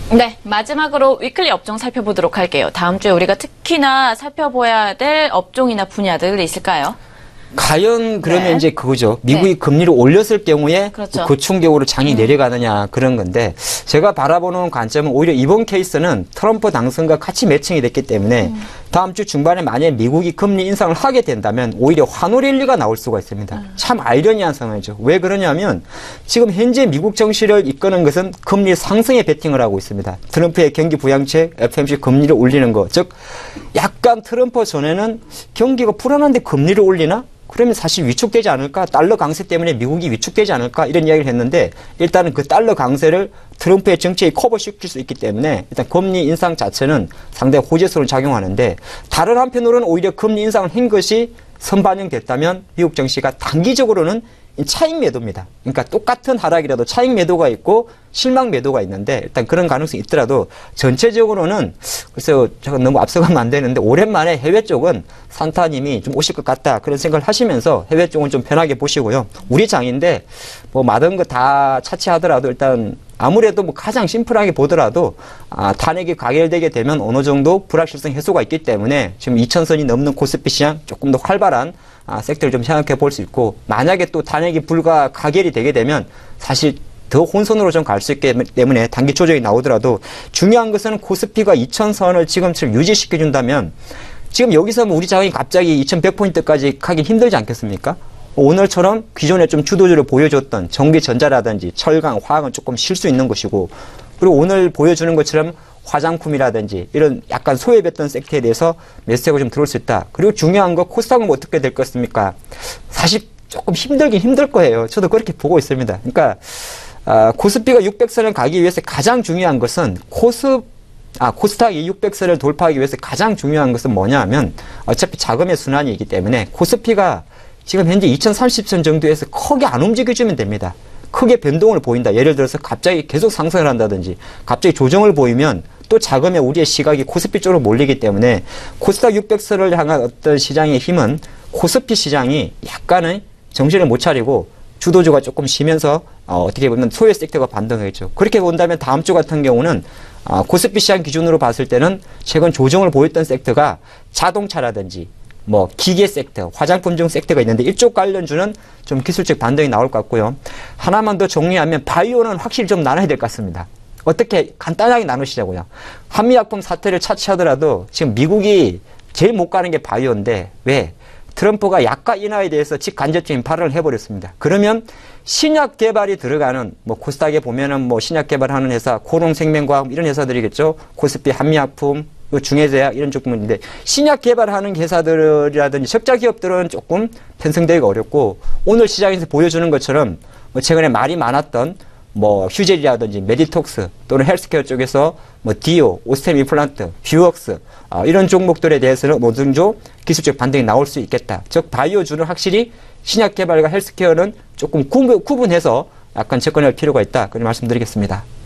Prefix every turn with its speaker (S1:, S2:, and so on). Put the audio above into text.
S1: 네, 마지막으로 위클리 업종 살펴보도록 할게요. 다음 주에 우리가 특히나 살펴봐야 될 업종이나 분야들 있을까요?
S2: 과연 그러면
S1: 네.
S2: 이제 그거죠. 미국이 금리를 올렸을 경우에
S1: 그렇죠.
S2: 그 충격으로 장이 내려가느냐 그런 건데 제가 바라보는 관점은 오히려 이번 케이스는 트럼프 당선과 같이 매칭이 됐기 때문에 다음 주 중반에 만약에 미국이 금리 인상을 하게 된다면 오히려 환호랠리가 나올 수가 있습니다. 참 아이러니한 상황이죠. 왜 그러냐면 지금 현재 미국 정시를 이끄는 것은 금리 상승에 베팅을 하고 있습니다. 트럼프의 경기 부양책, FOMC 금리를 올리는 거. 즉 약간 트럼프 전에는 경기가 불안한데 금리를 올리나? 그러면 사실 위축되지 않을까? 달러 강세 때문에 미국이 위축되지 않을까? 이런 이야기를 했는데 일단은 그 달러 강세를 트럼프의 정책이 커버시킬 수 있기 때문에 일단 금리 인상 자체는 상당히 호재성을 작용하는데 다른 한편으로는 오히려 금리 인상을 한 것이 선반영됐다면 미국 증시가 단기적으로는 차익 매도입니다. 그러니까 똑같은 하락이라도 차익 매도가 있고 실망 매도가 있는데 일단 그런 가능성이 있더라도 전체적으로는 글쎄요 제가 너무 앞서가면 안 되는데 오랜만에 해외 쪽은 산타님이 좀 오실 것 같다 그런 생각을 하시면서 해외 쪽은 좀 편하게 보시고요. 우리 장인데 뭐 많은 거 다 차치하더라도 일단 아무래도 뭐 가장 심플하게 보더라도 탄핵이 가결되게 되면 어느 정도 불확실성 해소가 있기 때문에 지금 2000선이 넘는 코스피 시장 조금 더 활발한 섹터를 좀 생각해 볼 수 있고 만약에 또 탄핵이 가결이 되게 되면 사실 더 혼선으로 좀 갈 수 있기 때문에 단기 조정이 나오더라도 중요한 것은 코스피가 2000선을 지금처럼 유지시켜 준다면 지금 여기서 우리 자금이 갑자기 2100포인트까지 가긴 힘들지 않겠습니까? 오늘처럼 기존에 좀 주도주를 보여줬던 전기전자라든지 철강, 화학은 조금 쉴 수 있는 것이고 그리고 오늘 보여주는 것처럼 화장품이라든지 이런 약간 소외됐던 섹터에 대해서 매수세가 좀 들어올 수 있다. 그리고 중요한 거 코스닥은 어떻게 될 것입니까? 사실 조금 힘들긴 힘들 거예요. 저도 그렇게 보고 있습니다. 그러니까 코스피가 600선을 가기 위해서 가장 중요한 것은 코스닥이 600선을 돌파하기 위해서 가장 중요한 것은 뭐냐 하면 어차피 자금의 순환이기 때문에 코스피가 지금 현재 2030선 정도에서 크게 안 움직여주면 됩니다. 크게 변동을 보인다. 예를 들어서 갑자기 계속 상승을 한다든지 갑자기 조정을 보이면 또 자금의 우리의 시각이 코스피 쪽으로 몰리기 때문에 코스닥 600선을 향한 어떤 시장의 힘은 코스피 시장이 약간은 정신을 못 차리고 주도주가 조금 쉬면서 어떻게 보면 소외 섹터가 반등하겠죠. 그렇게 본다면 다음 주 같은 경우는 코스피 시장 기준으로 봤을 때는 최근 조정을 보였던 섹터가 자동차라든지 뭐 기계 섹터, 화장품 중 섹터가 있는데 이쪽 관련주는 좀 기술적 반등이 나올 것 같고요. 하나만 더 정리하면 바이오는 확실히 좀 나눠야 될 것 같습니다. 어떻게 간단하게 나누시자고요. 한미약품 사태를 차치하더라도 지금 미국이 제일 못 가는 게 바이오인데 왜? 트럼프가 약가 인하에 대해서 직간접적인 발언을 해버렸습니다. 그러면 신약 개발이 들어가는 뭐 코스닥에 보면은 뭐 신약 개발하는 회사, 코롱생명과학 이런 회사들이겠죠. 코스피 한미약품, 중해제약 이런 쪽인데 신약 개발하는 회사들이라든지 적자 기업들은 조금 편성되기가 어렵고 오늘 시장에서 보여주는 것처럼 뭐 최근에 말이 많았던 뭐 휴젤이라든지 메디톡스 또는 헬스케어 쪽에서 뭐 디오, 오스템 임플란트, 뷰웍스 이런 종목들에 대해서는 어느 정도 기술적 반등이 나올 수 있겠다. 즉 바이오주는 확실히 신약 개발과 헬스케어는 조금 구분해서 약간 접근할 필요가 있다. 그런 말씀드리겠습니다.